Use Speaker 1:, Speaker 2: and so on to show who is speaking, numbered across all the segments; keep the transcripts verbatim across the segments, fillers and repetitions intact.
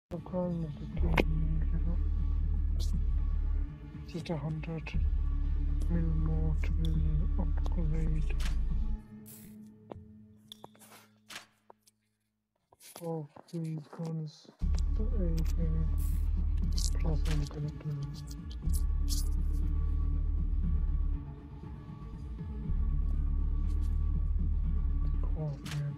Speaker 1: I'm calling it a game, you know. Just a hundred mil more to upgrade. All three guns, the anything plus I'm gonna do. Oh man.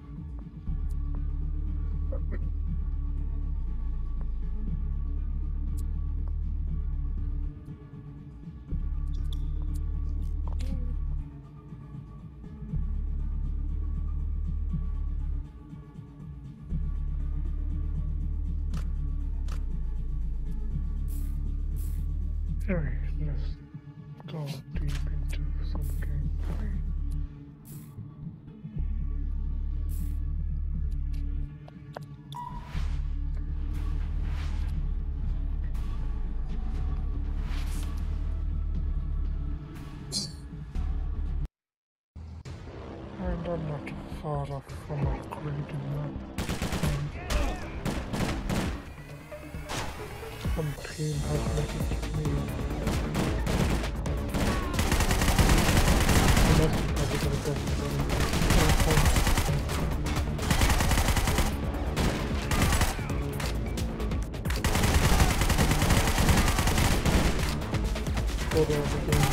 Speaker 1: Anyway, let's go deep into some gameplay. And I'm not far off from upgrading that. Some team has messaged me. The message probably gonna get iPhone. Photo of the game.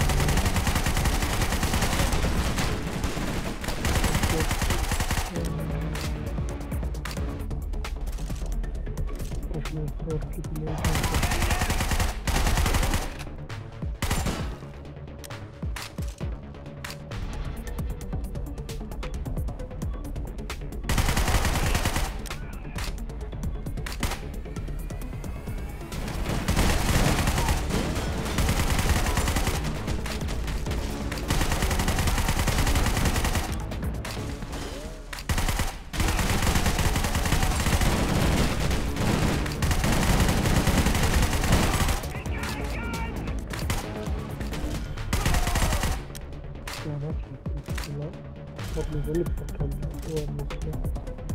Speaker 1: Probably really important to understand.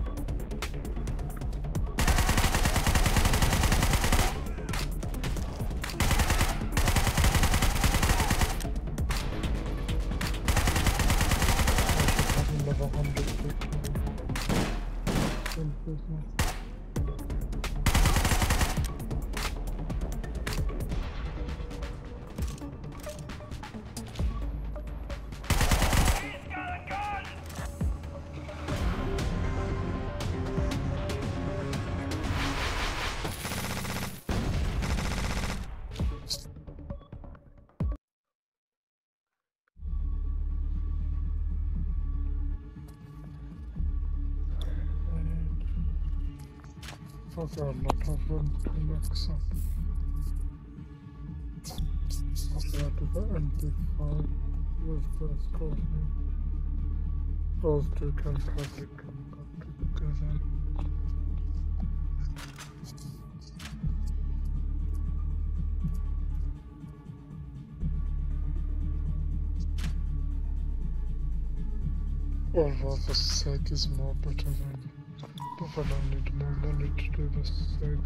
Speaker 1: I should have another hundred in business. I've got a lot of room to max up. Compared to the M P five was first causing. Those two can probably come back together. Although the seg is more better than. But I don't need more money to do this thing.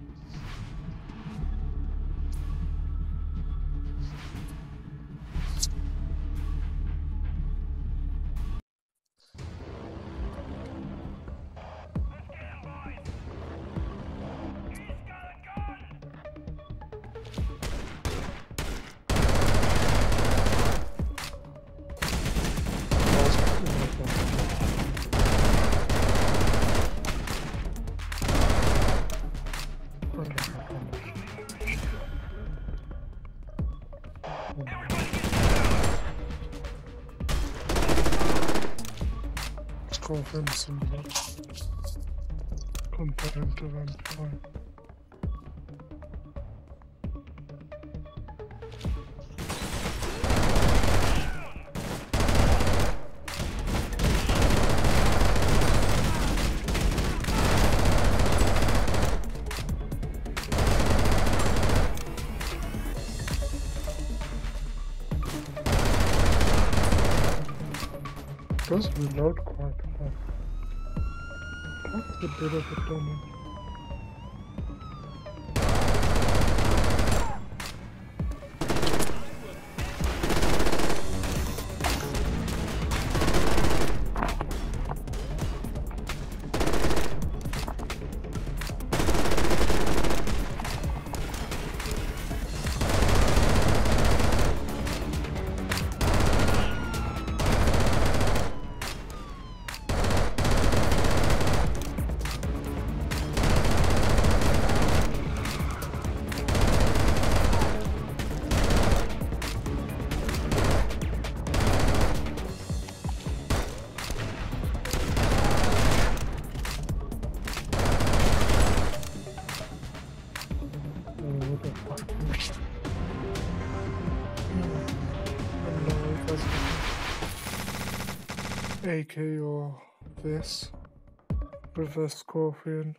Speaker 1: Offensive comparative and fine. Does reload quite fast. That's a bit of a damage. A K or this. Reverse Scorpion.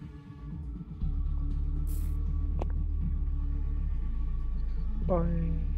Speaker 1: Bye.